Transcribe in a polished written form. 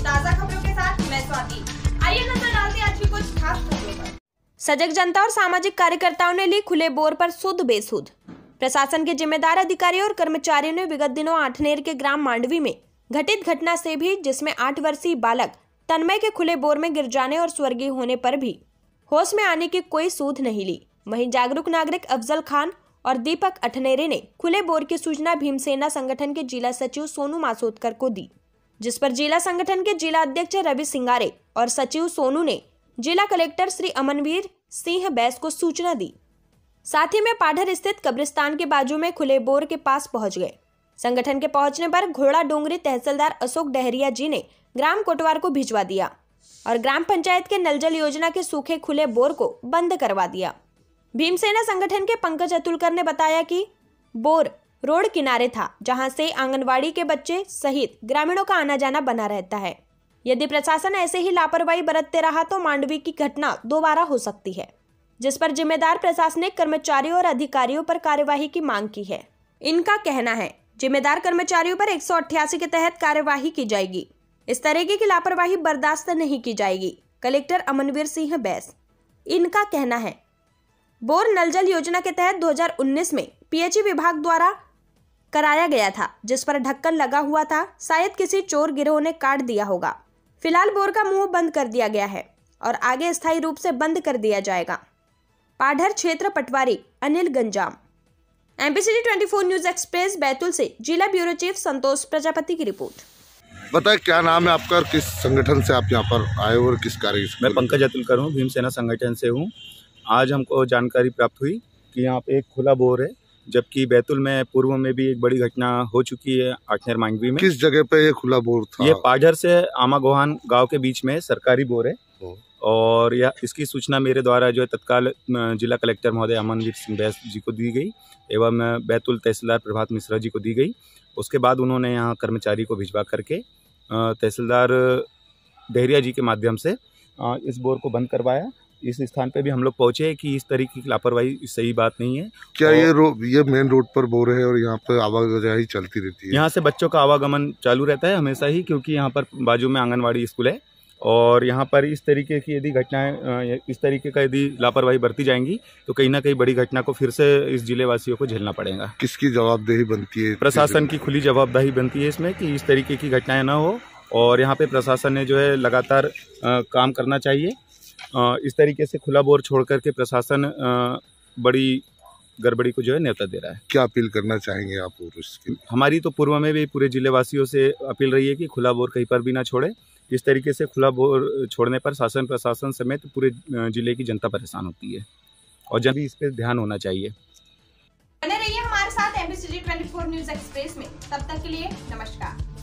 ताजा खबरों के साथ मैं स्वाति। आइए नजर डालते हैं आज की कुछ खास खबरों पर। सजग जनता और सामाजिक कार्यकर्ताओं ने ली खुले बोर पर सुध बेसुध। प्रशासन के जिम्मेदार अधिकारियों और कर्मचारियों ने विगत दिनों आठनेर के ग्राम मांडवी में घटित घटना से भी, जिसमें 8 वर्षीय बालक तन्मय के खुले बोर में गिर जाने और स्वर्गीय होने पर भी होश में आने की कोई सूध नहीं ली। वहीं जागरूक नागरिक अफजल खान और दीपक अठनेरे ने खुले बोर की सूचना भीमसेना संगठन के जिला सचिव सोनू मासोदकर को दी, जिस पर जिला संगठन के जिला अध्यक्ष रवि सिंगारे और सचिव सोनू ने जिला कलेक्टर श्री अमनवीर सिंह बैस को सूचना दी। साथ ही में पाढ़र स्थित कब्रिस्तान के बाजू में खुले बोर के पास पहुंच गए। संगठन के पहुंचने पर घोड़ा डोंगरी तहसीलदार अशोक डहरिया जी ने ग्राम कोटवार को भिजवा दिया और ग्राम पंचायत के नल जल योजना के सूखे खुले बोर को बंद करवा दिया। भीमसेना संगठन के पंकज अतुलकर ने बताया कि बोर रोड किनारे था, जहां से आंगनवाड़ी के बच्चे सहित ग्रामीणों का आना जाना बना रहता है। यदि प्रशासन ऐसे ही लापरवाही बरतते रहा तो मांडवी की घटना दोबारा हो सकती है, जिस पर जिम्मेदार प्रशासनिक कर्मचारियों और अधिकारियों पर कार्यवाही की मांग की है। इनका कहना है जिम्मेदार कर्मचारियों पर 188 के तहत कार्यवाही की जाएगी। इस तरीके की लापरवाही बर्दाश्त नहीं की जाएगी। कलेक्टर अमनवीर सिंह बैस। इनका कहना है बोर नल जल योजना के तहत 2019 में पीएचई विभाग द्वारा कराया गया था, जिस पर ढक्कन लगा हुआ था। शायद किसी चोर गिरोह ने काट दिया होगा। फिलहाल बोर का मुंह बंद कर दिया गया है और आगे स्थायी रूप से बंद कर दिया जाएगा। पाढ़र क्षेत्र पटवारी Anil Ganjam. MPCG 24 news express Betul से जिला ब्यूरो चीफ संतोष प्रजापति की रिपोर्ट। बताए क्या नाम है आपका और किस संगठन से आप यहाँ पर आए और किस कार्य? मैं पंकज अतुलकर हूँ, भीमसेना संगठन से हूँ। आज हमको जानकारी प्राप्त हुई कि यहाँ पे एक खुला बोर है, जबकि बैतूल में पूर्व में भी एक बड़ी घटना हो चुकी है आठनेर मांडवी में। किस जगह पे ये खुला बोर था? ये पाढ़र से आमागोहान गांव के बीच में सरकारी बोर है और यह इसकी सूचना मेरे द्वारा जो है तत्काल जिला कलेक्टर महोदय अमनवीर सिंह बैस जी को दी गई एवं बैतूल तहसीलदार प्रभात मिश्रा जी को दी गई। उसके बाद उन्होंने यहाँ कर्मचारी को भिजवा करके तहसीलदार डहरिया जी के माध्यम से इस बोर को बंद करवाया। इस स्थान पे भी हम लोग पहुंचे कि इस तरीके की लापरवाही सही बात नहीं है। क्या ये मेन रोड पर बोर है और यहाँ पे आवाजाही चलती रहती है? यहाँ से बच्चों का आवागमन चालू रहता है हमेशा ही, क्योंकि यहाँ पर बाजू में आंगनवाड़ी स्कूल है और यहाँ पर इस तरीके की यदि घटनाएं, इस तरीके का यदि लापरवाही बरती जाएंगी तो कहीं ना कहीं बड़ी घटना को फिर से इस जिले वासियों को झेलना पड़ेगा। किसकी जवाबदेही बनती है? प्रशासन की खुली जवाबदेही बनती है इसमें कि इस तरीके की घटनाएं न हो और यहाँ पे प्रशासन ने जो है लगातार काम करना चाहिए। इस तरीके से खुला बोर छोड़ करके प्रशासन बड़ी गड़बड़ी को जो है न्योता दे रहा है। क्या अपील करना चाहेंगे आप? और इसके हमारी तो पूर्व में भी पूरे जिले वासियों से अपील रही है कि खुला बोर कहीं पर भी ना छोड़े। इस तरीके से खुला बोर छोड़ने पर शासन प्रशासन समेत पूरे जिले की जनता परेशान होती है और जब भी इस पर ध्यान होना चाहिए। बने रहिए हमारे साथ एमपीसीजी 24 न्यूज एक्सप्रेस में। तब तक के लिए नमस्कार।